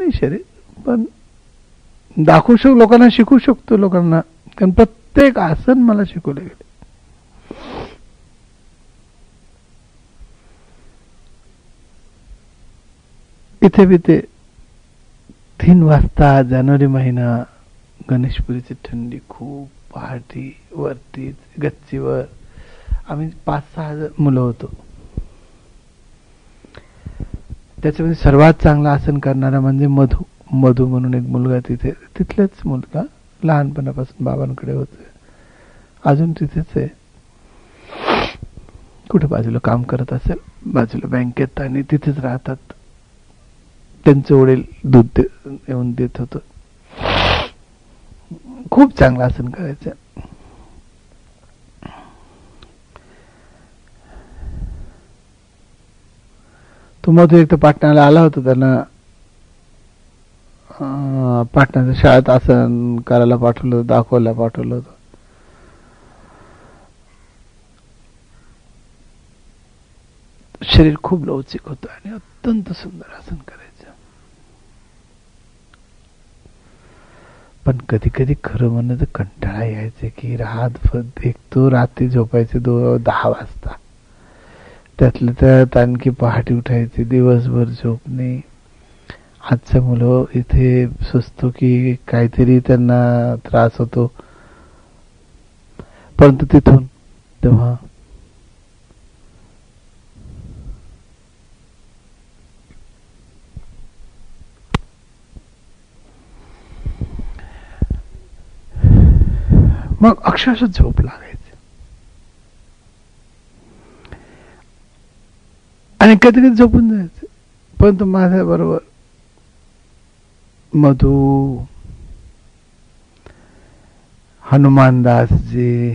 नाही शरीर, पण दाखवू शकतो लोकांना, शिकू शकतो लोकांना, कारण प्रत्येक आसन मला शिकवले गेले. इथे बिथे 3 वाजता जानेवारी महिना, गणेशपुरीची थंडी खूप, पहाटी वरती गच्चीवर आम्ही 5-6 मुलं होतो. त्याच्यामध्ये सर्वात चांगलं आसन करणारा म्हणजे मधू म्हणून एक मुलगा, तिथलेच मुलगा, लहानपणापासून बाबांकडे होते, अजून तिथेच आहे, कुठे बाजूला काम करत असेल, बाजूला बँकेत, आणि तिथेच राहतात. त्यांचे वडील दूध येऊन देत होत. खूप चांगलं आसन करायचं. तो मधू एक तर पाटण्याला आला होता, त्यांना पाटण्याच्या शाळेत आसन करायला पाठवलं होतं, दाखवायला पाठवलं होतं. शरीर खूप लवचिक होतं आणि अत्यंत सुंदर आसन करायचं. पण कधी कधी खरं म्हणणं तर कंटाळा यायचे की रातभर देखतो, रात्री झोपायचे 10 वाजता, त्यातल्या त्यात आणखी पहाटे उठायचे, दिवसभर झोपणे. आजच्या मुलं इथे सुचतो की काहीतरी त्यांना त्रास होतो, परंतु तिथून तेव्हा मग अक्षरशः झोप लागायची. आणि कधी कधी झोपून जायचे. परंतु माझ्या बरोबर मधू, हनुमानदासजी,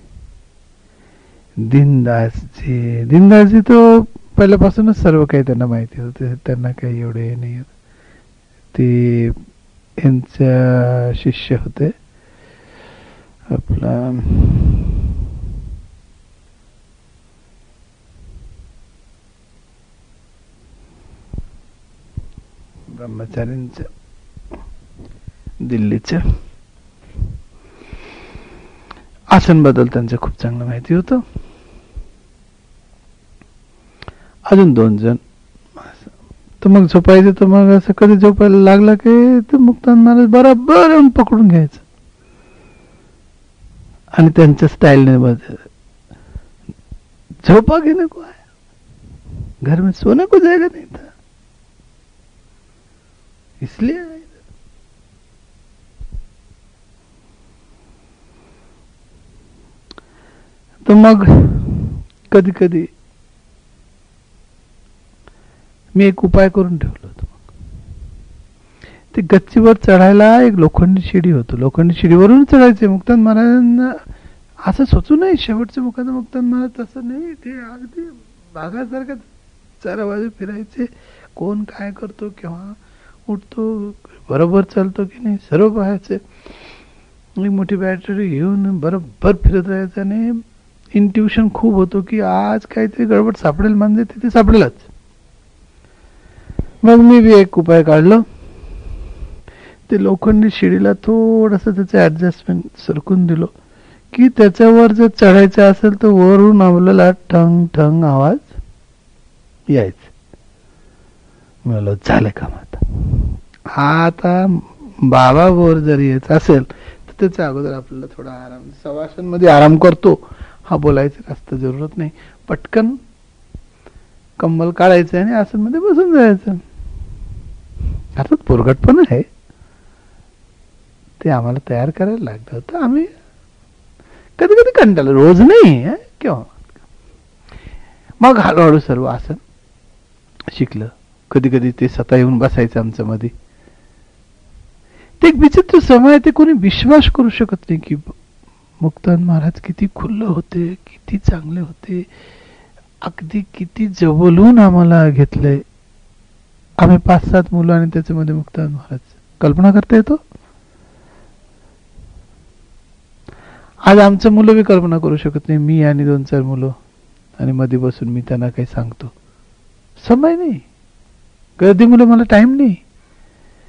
दीनदासजी तो पहिल्यापासूनच सर्व काही त्यांना माहिती होते, त्यांना काही एवढे नाही. ते यांच्या शिष्य होते. आपला ब्रह्मचारींच्या दिल्लीच्या आसन बद्दल त्यांचं खूप चांगलं माहिती होतं. अजून 2 जण. तर मग झोपायचं, तर मग असं कधी झोपायला लागला की ते मुक्तानंद महाराज बरोबर येऊन पकडून घ्यायचं आणि त्यांच्या स्टाईलने झोपा घेने को है, घर में सोने को जाएगा नहीं था, इसलिए तर मग कधी कधी मी एक उपाय करून ठेवलो होतो. ते गच्चीवर चढायला एक लोखंडी शिडी होती, लोखंडी शिडीवरून चढायचे. मुक्तानंद महाराजांना असं सोचू नये शेवटचे मुक्तानंद महाराज तसं नाही, ते अगदी बागासारखं 4 बाजू फिरायचे, कोण काय करतो, केव्हा उठतो, बरोबर चालतो की नाही, सर्व पाहायचे. एक मोठी बॅटरी घेऊन बरोबर फिरत राहायचं आणि इंट्युशन खूप होतो की आज काहीतरी गडबड सापडेल, म्हणजे तिथे सापडेलच. मग मी बी एक उपाय काढलो. ते लोखंडी शिडीला थोडंसं त्याचं ऍडजस्टमेंट सरकून दिलो की त्याच्यावर जर चढायचं असेल तर वरून आपल्याला ठंग ठंग आवाज यायचा. म्हणलं झालं काम आता बाबा वर जर यायचं असेल तर त्याच्या अगोदर आपल्याला थोडा आराम, सवाशांमध्ये आराम करतो हा बोलायचं जास्त जरूरत नाही. पटकन कंबल काढायचं आणि आसनमध्ये बसून जायचं. अर्थात पोरगटपण आहे, ते आम्हाला तयार करायला लागलं होतं. आम्ही कधी कधी कंटाळलो, रोज नाही केव्हा. मग हळूहळू सर्व आसन शिकलं. कधी कधी ते स्वतः येऊन बसायचं आमच्या मध्ये. ते एक विचित्र समय आहे, ते कोणी विश्वास करू शकत नाही की मुक्तानंद महाराज किती खुल्ल होते, किती चांगले होते, अगदी किती जवळून आम्हाला घेतलंय. आम्ही 5-7 मुलं आणि त्याच्यामध्ये मुक्तानंद महाराज. कल्पना करता येतो? आज आमचं मुलं बी कल्पना करू शकत नाही. मी आणि 2-4 मुलं आणि मध्ये बसून मी त्यांना काही सांगतो. समय नाही, गर्दी मुलं, मला टाइम नाही.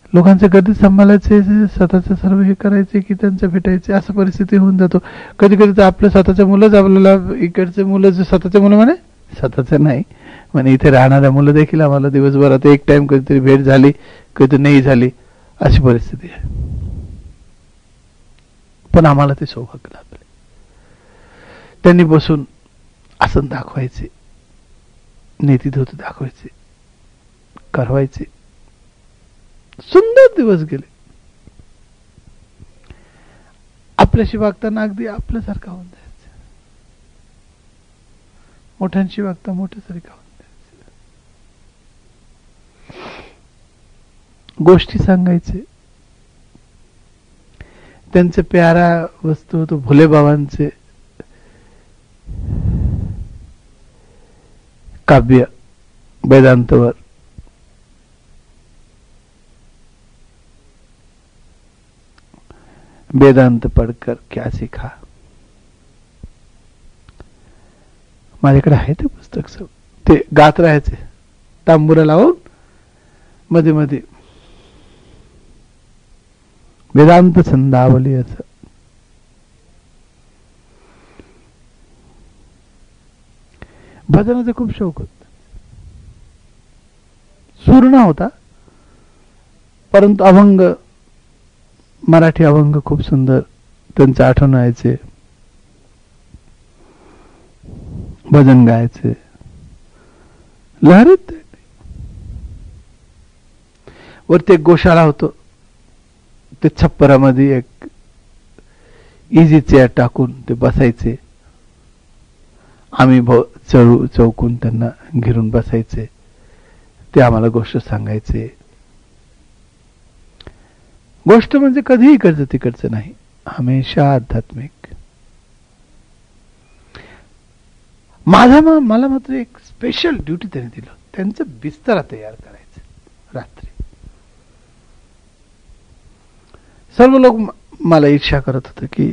लोकांचे कधी सांभाळायचे, स्वतःचे सर्व हे करायचे की त्यांच्या भेटायचे, असं परिस्थिती होऊन जातो. कधी कधी तर आपल्या स्वतःच्या मुलंच आपल्याला, इकडचे मुलं जे स्वतःचे मुलं म्हणे, स्वतःचे नाही म्हणे, इथे राहणाऱ्या मुलं देखील आम्हाला दिवसभरात एक टाइम कधीतरी भेट झाली, कधी नाही झाली, अशी परिस्थिती आहे. पण आम्हाला ते सौभाग्य लाभले. त्यांनी बसून आसन दाखवायचे, नेतीधोती दाखवायचे, करवायचे. सुंदर दिवस गेले. आपल्याशी वागताना अगदी आपल्यासारखा होऊन जायचं, मोठ्यांशी वागता मोठ्यासारखा होऊन जायचं. गोष्टी सांगायचे. त्यांचे प्यारा वस्तू होतो भोले बाबांचे काव्य वेदांतवर. वेदांत पढ़कर क्या सीखा. माझ्याकडे आहे ते पुस्तक. सब ते गात राहायचे तांबुरा लावून मध्ये मध्ये, वेदांत छंदावली असं. भजनाचा खूप शौक होता. सूर होता, परंतु अभंग, मराठी अभंग खूप सुंदर त्यांचं आठवण यायचे. भजन गायचे, लहरीत. वरती एक गोशाळा होतो, ते छप्परामध्ये एक इझी चेअर टाकून ते बसायचे. आम्ही चौकून त्यांना घेरून बसायचे. ते आम्हाला गोष्ट सांगायचे. गोष्ट म्हणजे कधीही इकडचं तिकडचं नाही, हमेशा आध्यात्मिक. मला मात्र एक स्पेशल ड्युटी त्यांनी दिलं. त्यांचं बिस्तरा तयार करायचं रात्री. सर्व लोक मला ईर्ष्या करत होते की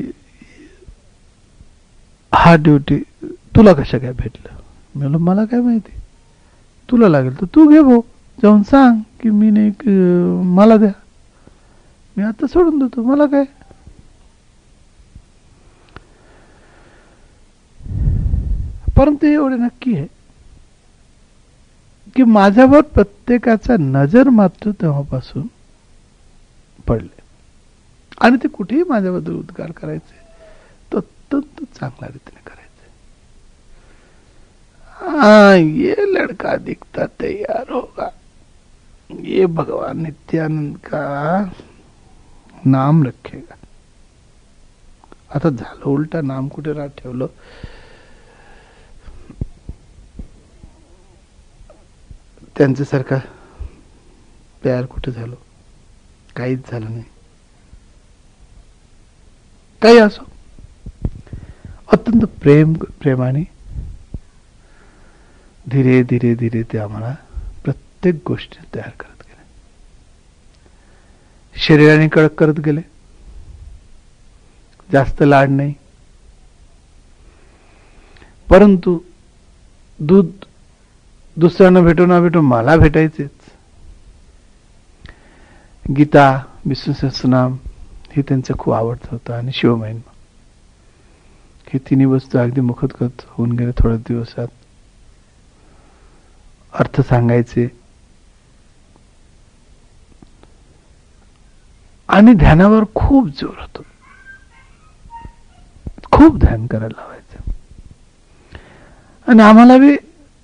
हा ड्युटी तुला कशा काय भेटलं. मी म्हणलं मला काय माहिती, तुला लागेल तर तू घे भाऊ, जाऊन सांग की मी नाही, मला द्या, मी आता सोडून देतो, मला काय. परंतु एवढे नक्की आहे की माझ्यावर प्रत्येकाचा नजर मात्र तेव्हापासून पडले, आणि ते कुठेही माझ्याबद्दल उद्गार करायचे तो अत्यंत चांगल्या रीतीने करायचे. ये लड़का दिखता तैयार होगा, ये भगवान नित्यानंद का नाम रखेगा. आता झालं उलटा, नाम कुठे राहत ठेवलं. त्यांच्यासारखा प्यार कुठे झालो, काहीच झालं नाही. काही असो, अत्यंत प्रेमाने धीरे धीरे धीरे ते आम्हाला प्रत्येक गोष्टी तयार करत गेले. शरीराने कडक करत गेले, जास्त लाड नाही. परंतु दूध दुसऱ्यांना भेटो ना भेटो मला भेटायचेच. गीता, विष्णू सहस्त्रनाम हे त्यांचं खूप आवडतं होतं, आणि शिवमहिमा. हे तिन्ही वस्तू अगदी मुखोद्गत होऊन गेले थोड्या दिवसात. अर्थ सांगायचे, आणि ध्यानावर खूप जोर होतो. खूप ध्यान करायला लावायचं, आणि आम्हाला बी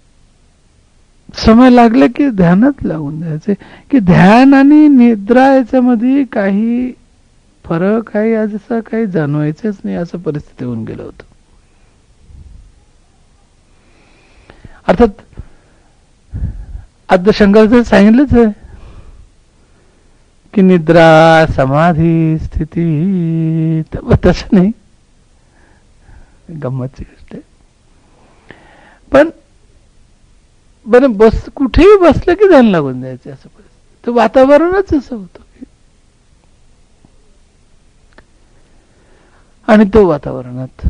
समय लागले की ध्यानात लागून जायचे. की ध्यान आणि निद्रा याच्यामध्ये काही फरक आहे असं काही जाणवायचंच नाही, असं परिस्थिती होऊन गेलं होतं. अर्थात आता शंकराचं सांगितलंच आहे की निद्रा समाधी स्थिती, तसं नाही, गंमतची गोष्ट आहे. पण बरं, कुठेही बसलं की ध्यान लागून जायचं, असं परिस्थिती. तर वातावरणच असं होतं. आणि तो वातावरणात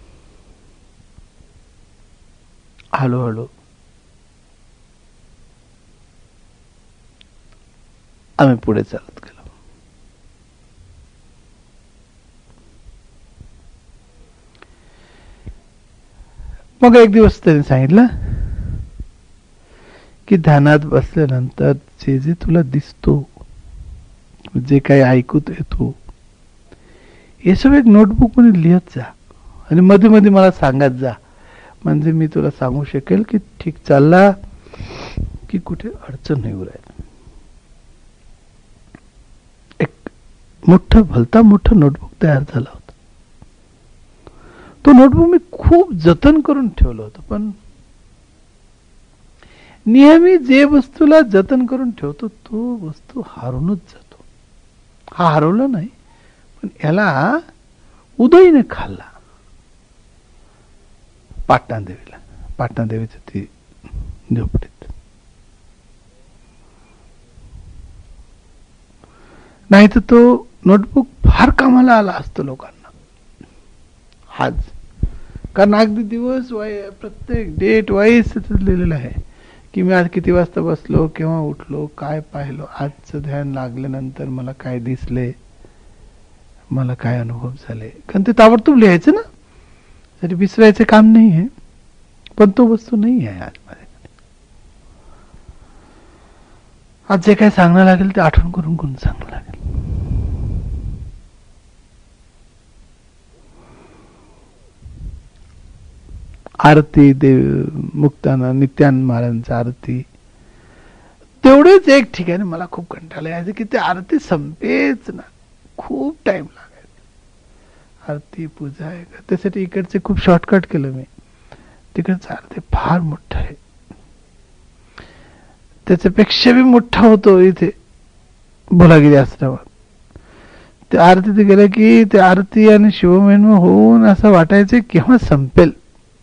हळूहळू आम्ही पुढे चालत मग एक दिवस त्याने सांगितलं की ध्यानात बसल्यानंतर जे जे तुला दिसतो, जे काही ऐकूत येतो, हे सगळं एक नोटबुक मध्ये लिहत जा आणि मध्ये मध्ये मला सांगत जा, म्हणजे मी तुला सांगू शकेल की ठीक चालला की कुठे अडचण नाही उरायला. एक भलता मोठं नोटबुक तयार झाला होता. तो नोटबुक मी खूप जतन करून ठेवलं होतं, पण नेहमी जे वस्तूला जतन करून ठेवतो तो वस्तू हारूनच जातो. हा हरवला नाही, पण याला उदयीने खाल्ला. पाटणादेवीचं ती झोपडीत. नाही तर तो नोटबुक फार कामाला आला असतो लोकांना आज, कारण अगदी दिवस प्रत्येक डेट वाईज लिहिलेलं आहे की मी आज किती वाजता बसलो, केव्हा उठलो, काय पाहिलो, आजचं ध्यान लागल्यानंतर मला काय दिसले, मला काय अनुभव झाले. कारण ते ताबडतोब लिहायचं ना, तरी विसरायचं काम नाही आहे. पण तो वस्तू नाही आहे आज माझ्याकडे. आज जे काय सांगणं लागेल ते आठवण करून कोण सांगणं लागेल. आरती देव मुक्ताना नित्यानंद महाराजांची आरती, तेवढेच एक ठिकाणी मला खूप कंटाळा यायचं की ते आरती संपेच ना, खूप टाइम लागायचा. आरती पूजा आहे, त्यासाठी इकडचे खूप शॉर्टकट केलं मी. तिकडचं आरती फार मोठं आहे, त्याच्यापेक्षा बी मोठा होतो इथे भोलागिरी आश्रमात. ते आरती ते गेलं की ते आरती आणि शिवमहिमा होऊन असं वाटायचं केव्हा संपेल.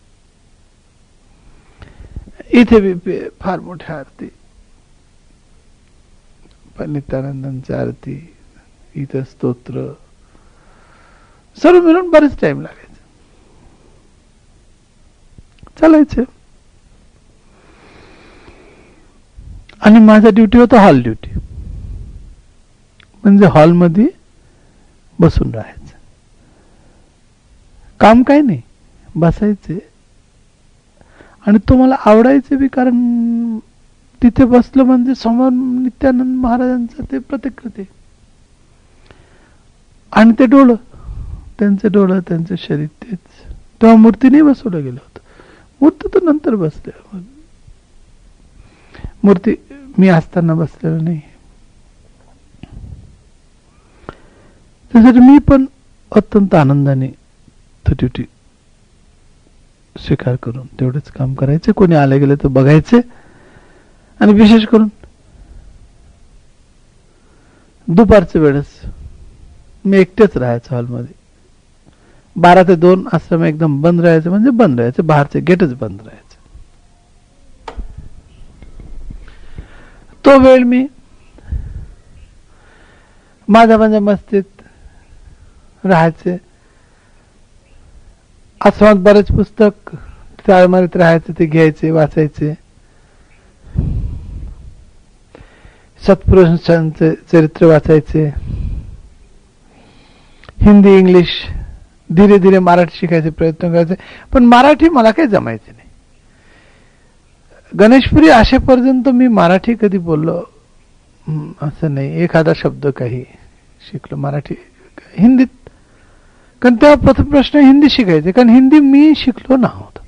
इथे बी फार मोठ्या आरती, नित्यानंदांची आरती, इथं स्तोत्र, सर्व मिळून बरेच टाइम लागायचं. चालायचं. आणि माझा ड्युटी होता हॉल ड्युटी, म्हणजे हॉलमध्ये बसून राहायचं. काम काय नाही, बसायचे. आणि तो मला आवडायचे बी, कारण तिथे बसलं म्हणजे समोर नित्यानंद महाराजांचं ते प्रतिकृती आणि ते डोळं, त्यांचं डोळं, त्यांचं शरीर तेच. तेव्हा मूर्ती नाही बसवलं गेलं होतं, मूर्ती तर नंतर बसले. मूर्ती मी असताना बसलेलं नाही. त्यासाठी मी पण अत्यंत आनंदाने तो ड्युटी स्वीकार करून तेवढेच काम करायचे. कोणी आले गेले तर बघायचे. आणि विशेष करून दुपारच्या वेळेस मी एकटेच राहायचं हॉलमध्ये. 12 ते 2 आश्रम एकदम बंद राहायचं, म्हणजे बंद राहायचं, बाहेरचे गेटच बंद राहायचं. तो वेळ मी माझ्या मस्तीत राहायचे. आश्रमात बरेच पुस्तक अलमारीत राहायचे, ते घ्यायचे, वाचायचे. सत्पुरुषांचे चरित्र वाचायचे. हिंदी, इंग्लिश, धीरे धीरे मराठी शिकायचे प्रयत्न करायचे. पण मराठी मला काही जमायचे नाही. गणेशपुरी असेपर्यंत मी मराठी कधी बोललो असं नाही. एखादा शब्द काही शिकलो मराठी, हिंदीत. कारण तेव्हा प्रथम प्रश्न हिंदी शिकायचे, कारण हिंदी मी शिकलो नव्हतो.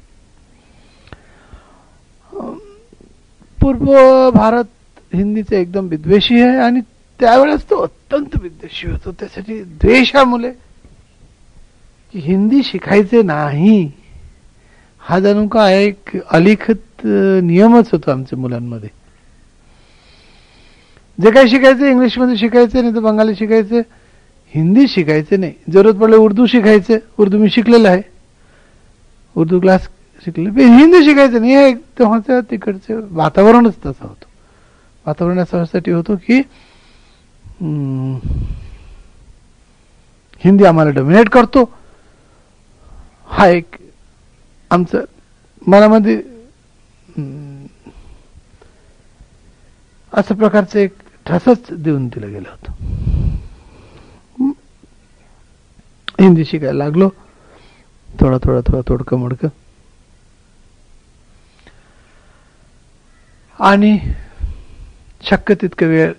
पूर्व भारत हिंदीचे एकदम विद्वेषी आहे, आणि त्यावेळेस तो अत्यंत विद्वेषी होतो. त्यासाठी द्वेषामुळे की हिंदी शिकायचे नाही हा जणू का एक अलिखित नियमच होता आमच्या मुलांमध्ये. जे काही शिकायचे इंग्लिशमध्ये शिकायचे, नाही तर बंगाली शिकायचे, हिंदी शिकायचे नाही. जरूरत पडले उर्दू शिकायचे. उर्दू मी शिकलेलं आहे, उर्दू क्लास शिकले. हिंदी शिकायचे नाही. हे तेव्हाचं तिकडचे वातावरणच तसं होतं. वातावरण यासाठी होतो की हिंदी आम्हाला डोमिनेट करतो, हा एक आमचं मनामध्ये अशा प्रकारचं एक ठसच देऊन दिलं गेलं होतं. हिंदी शिकायला लागलो, थोडं थोडकं मोडकं. आणि शक्य तितकं वेळ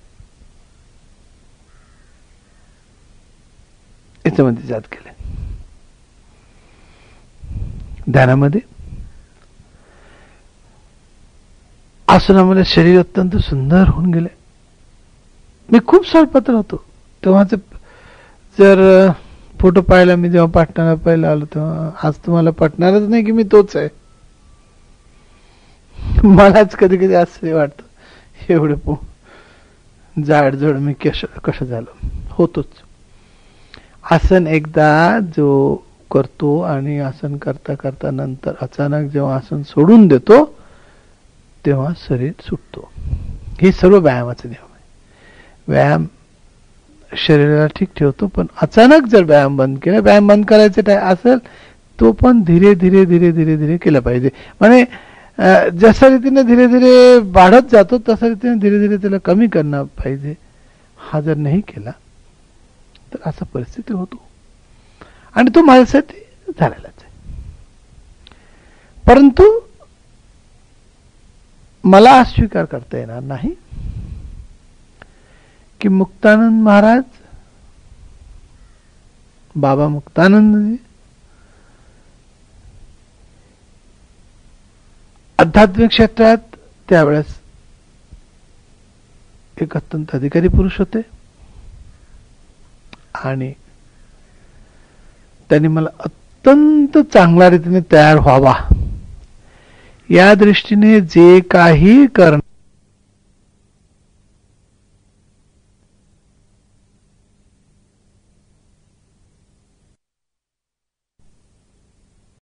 याच्यामध्ये जात गेले, ध्यानामध्ये. आसनामध्ये शरीर अत्यंत सुंदर होऊन गेले. मी खूप सळपत्र होतो तेव्हाचे. जर फोटो पाहिला मी जेव्हा पाटणाला पहिला आलो तेव्हा, आज तुम्हाला पटणारच नाही की मी तोच आहे. मलाच कधी कधी आश्चर्य वाटतं, एवढं जाडजोड मी कसं झालं. होतोच. आसन एकदा जो करतो आणि आसन करता करता नंतर अचानक जेव्हा आसन सोडून देतो तेव्हा शरीर सुटतो. हे सर्व व्यायामाचे नियम आहे. व्यायाम शरीराला ठीक ठेवतो, पण अचानक जर व्यायाम बंद केला, व्यायाम बंद करायचे असेल तो पण धीरे धीरे धीरे धीरे धीरे केला पाहिजे. म्हणजे जशा रीतीने धीरे धीरे वाढत जातो तशा रीतीने धीरे धीरे त्याला कमी करणं पाहिजे. हा जर नाही केला तर असा परिस्थिती होतो, आणि तो माझ्यासाठी झालेलाच आहे. परंतु मला अस्वीकार करता येणार नाही की मुक्तानंद महाराज, बाबा मुक्तानंदजी आध्यात्मिक क्षेत्रात त्यावेळेस एक अत्यंत अधिकारी पुरुष होते, आणि त्यांनी मला अत्यंत चांगल्या रीतीने तयार व्हावा या दृष्टीने जे काही करणं